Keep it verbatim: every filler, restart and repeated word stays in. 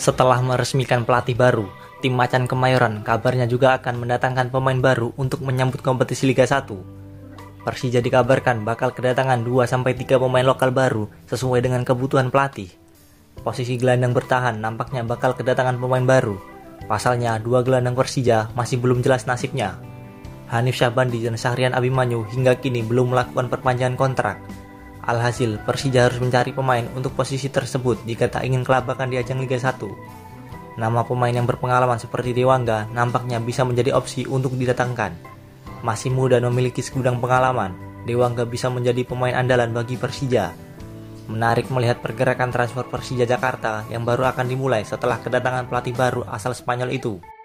Setelah meresmikan pelatih baru, tim Macan Kemayoran kabarnya juga akan mendatangkan pemain baru untuk menyambut kompetisi Liga satu. Persija dikabarkan bakal kedatangan dua sampai tiga pemain lokal baru sesuai dengan kebutuhan pelatih. Posisi gelandang bertahan nampaknya bakal kedatangan pemain baru. Pasalnya, dua gelandang Persija masih belum jelas nasibnya. Hanif Syahbandi dan Syahrian Abimanyu hingga kini belum melakukan perpanjangan kontrak. Alhasil, Persija harus mencari pemain untuk posisi tersebut jika tak ingin kelabakan di ajang Liga satu. Nama pemain yang berpengalaman seperti Dewangga nampaknya bisa menjadi opsi untuk didatangkan. Masih muda dan memiliki segudang pengalaman, Dewangga bisa menjadi pemain andalan bagi Persija. Menarik melihat pergerakan transfer Persija Jakarta yang baru akan dimulai setelah kedatangan pelatih baru asal Spanyol itu.